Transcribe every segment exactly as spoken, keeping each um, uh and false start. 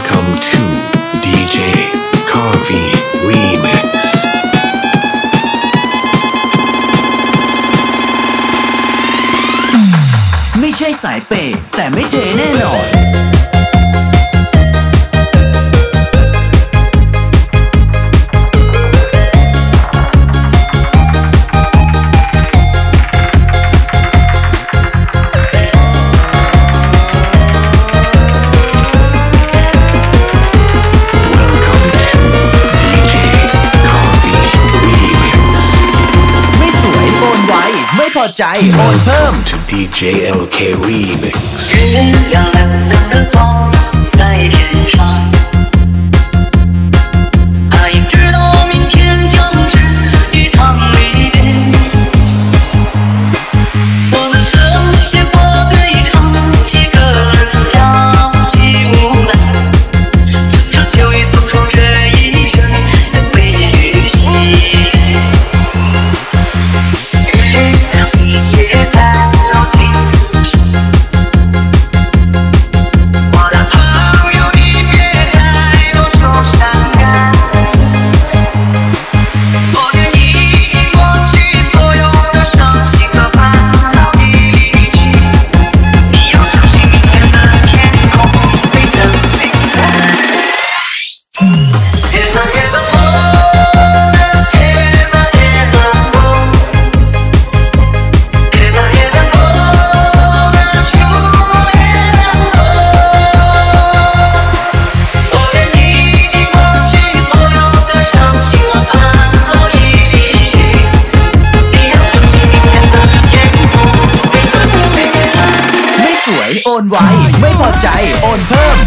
Welcome to ดี เจ Coffee Remix ไม่ใช่สายเปย์แต่ไม่เทแน่นอนพอใจโอนเพิ่ม to ดี เจ แอล เค Remix 月亮亮亮的光在天上，爱直到明天将是一场离别。我们手牵过对唱，几个人聊起无奈，这就已诉说这一生的悲与喜。 โอนไวไม่พอใจโอนเพิ่ม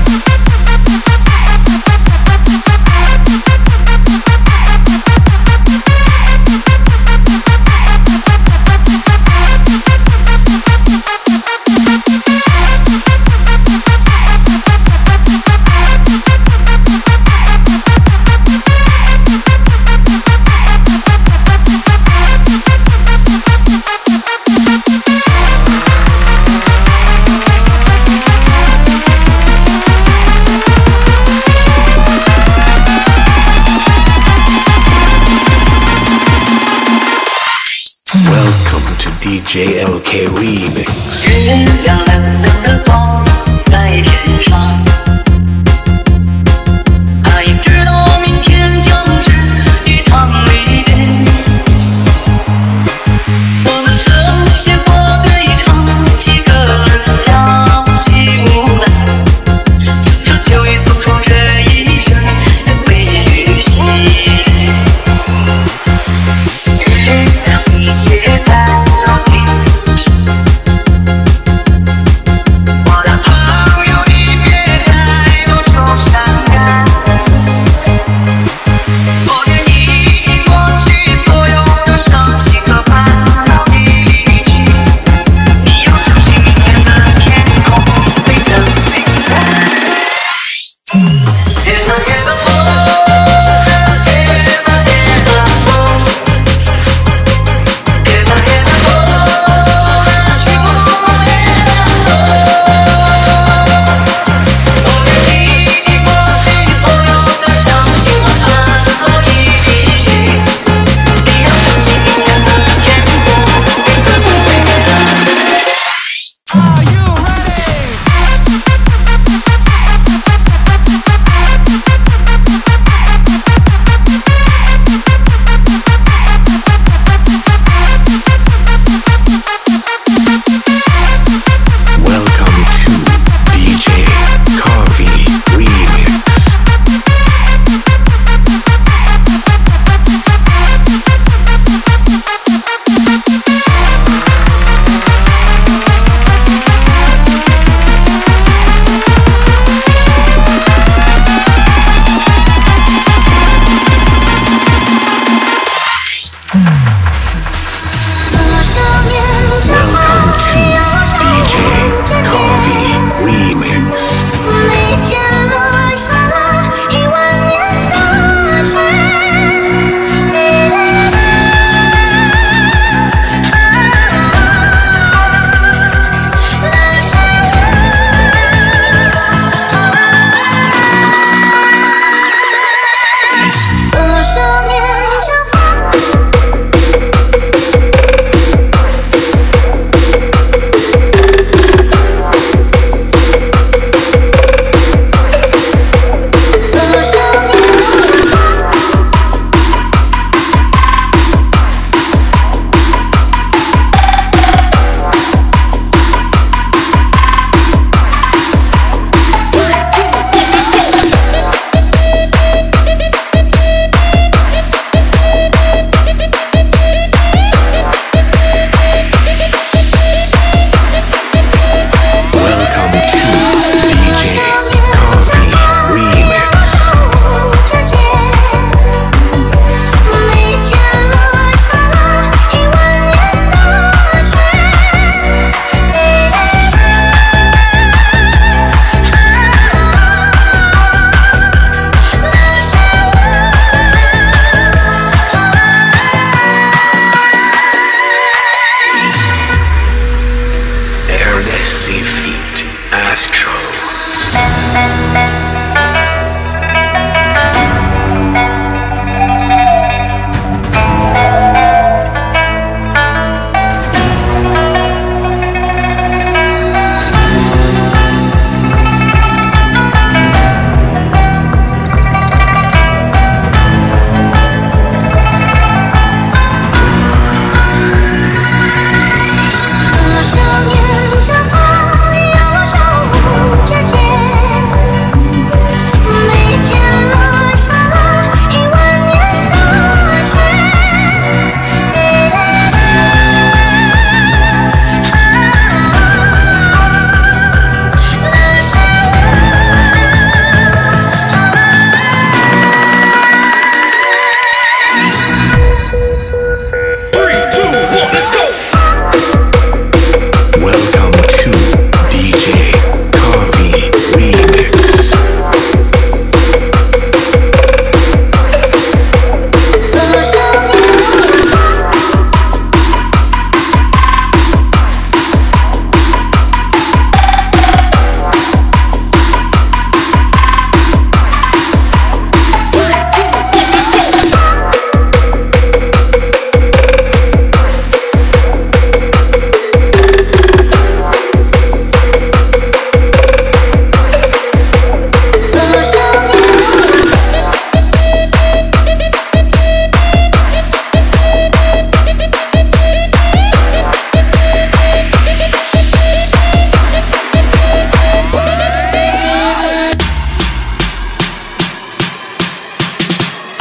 Welcome to ดี เจ แอล เค Remix 月亮亮亮的光在天上，爱直到明天将是一场离别。我们手牵过对唱，几个人聊起无奈，这就已诉说这一生的悲与喜。月亮也在绕镜子说，我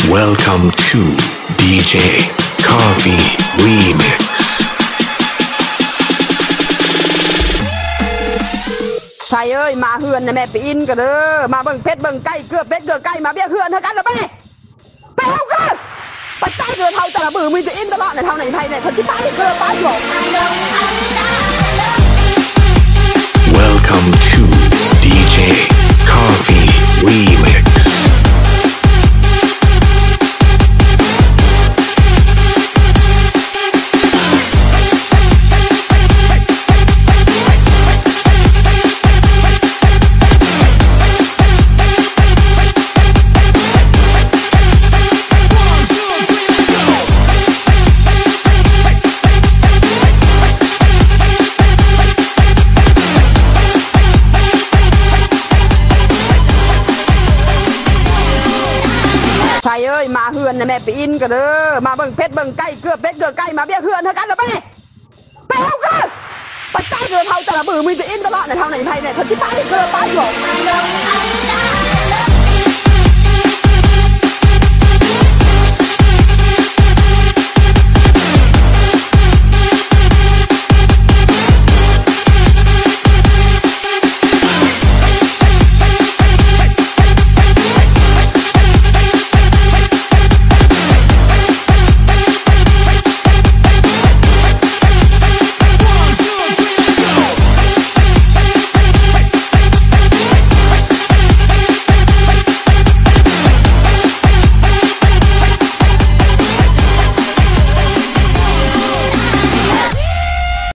Welcome to ดี เจ Coffee Remix ชายเอ้ยมาเฮือนนะแม่ไปอินกันเด้อมาเบิ่งเพชรเบิ่งไก่เกือบเพชรเกือบไก่มาเบี้ยเฮือนเท่ากันแล้วไปไปเอาเกินไปใต้เกินเท่าแต่ละมือมีจะอินตลอดในเท่าไหนไทยเนี่ยคนที่ไปเกินไปบอก Welcome to ดี เจ Coffee Remix ชายเอ้ยมาเฮือนนะแม่ไปอินกันเด้อมาเบิ่งเพชรเบิ่งไก่เกือบเพชรเกือบไก่มาเบี้ยเฮือนเท่ากันแล้วไปไปเอาเกินไปใต้เกินเท่าแต่ละมือมีจะอินตลอดในเท่าไหนไทยเนี่ยคนที่ไปเกินไปบอก